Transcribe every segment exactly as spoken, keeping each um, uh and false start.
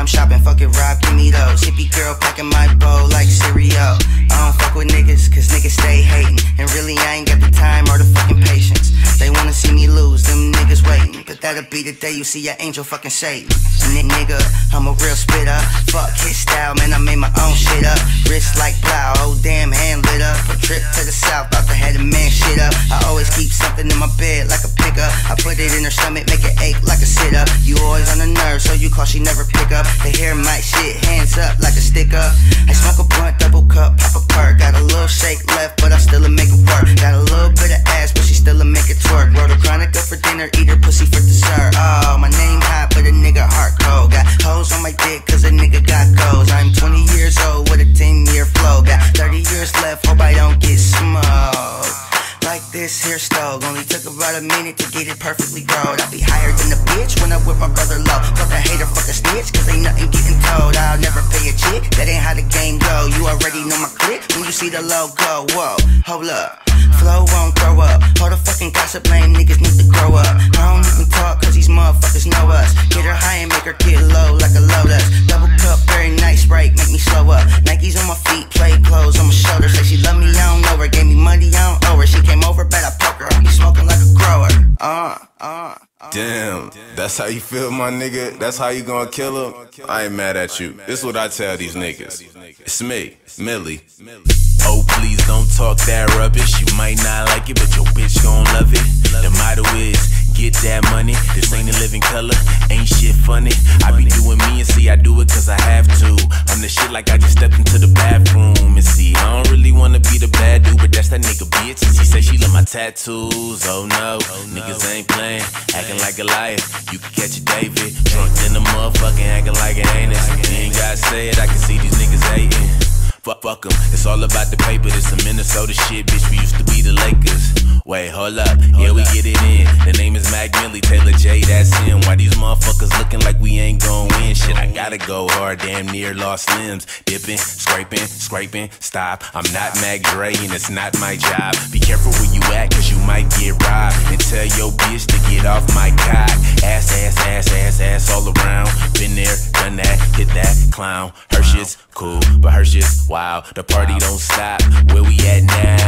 I'm shopping, fuck it, Rob, give me those. Hippie girl packing my bowl like cereal. I don't fuck with niggas, cause niggas stay hating. And really I ain't got the time or the fucking patience. They wanna see me lose, them niggas waiting. But that'll be the day you see your angel fucking Satan. And nigga, I'm a real spitter. Fuck his style, man, I made my own shit up. Wrist like plow, oh damn, hand lit up. A trip to the south, about to have the man shit up. I always keep something in my bed like a pickup. I put it in her stomach, make it ache like a sit up. You always on the nerve, so you call she never pick up. They hear my shit, hands up like a stick up. I smoke a blunt, double cup, pop a perk. Got a little shake left, but I still a make it work. Got a little bit of ass, but she still a make it twerk. Wrote a chronic up for dinner, eat her pussy for dessert. Oh, my name hot, but a nigga heart cold. Got hoes on my dick, cause a nigga got goals. I'm twenty years old with a ten year flow. Got thirty years left, hope I don't get smoked. Like this here stove, only took about a minute to get it perfectly growed. I be higher than a bitch when I whip my brother low. Fuck a hater, fuck a snitch, cause ain't nothing getting told. I'll never pay a chick, that ain't how the game go. You already know my clip when you see the logo. Whoa, hold up, flow won't throw up. All the fucking gossip, lame niggas need to grow up. I don't even talk cause these motherfuckers know us. Get her high and make her get low like a Lotus. Double cup, very nice, break, make me slow up. Nikes on my feet, play clothes on my shoulders. Say she love me, I don't know her. Gave me money, I don't owe her. She came over, bet I poke her. I be smoking like a grower. Uh, uh, uh. Damn, that's how you feel, my nigga? That's how you gonna kill him? I ain't mad at you. This is what I tell these niggas. It's me, Millie. Oh, please don't talk that rubbish. You might not like it, but your bitch gon' love it. The motto is, get that money. This ain't a living color, ain't shit funny. I be doing me and see I do it cause I have to. I'm the shit like I just stepped into the bathroom. And see, I don't really wanna be the bad dude, but that's that nigga bitch. And she say she love my tattoos, oh no. Niggas ain't playing, acting like a liar. You can catch a David, drunk in the motherfucking acting like an anus. You ain't gotta say it, I can see these niggas hating. Fuck, fuck 'em, it's all about the paper. This some Minnesota shit, bitch, we used to be the Lakers. Wait, hold up, yeah, we get it in. The name is Mac Millie, Taylor J, that's him. Why these motherfuckers looking like we ain't gon' win? Shit, I gotta go hard, damn near lost limbs. Dipping, scraping, scraping, stop. I'm not Mac Dre and it's not my job. Be careful where you at, cause you might get robbed. And tell your bitch to get off my cock. Ass, ass, ass, ass, ass all around. Been there, done that, hit that clown. Her shit's cool, but her shit's wild. The party don't stop, where we at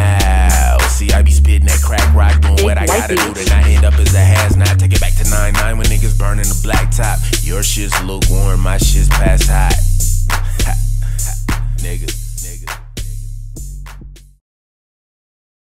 now? See, I be spitting that crack rock, doing what I gotta do to not end up as a hazmat. Take it back to nine nine when niggas burning the black top. Your shit's lukewarm, my shit's past hot. Nigga.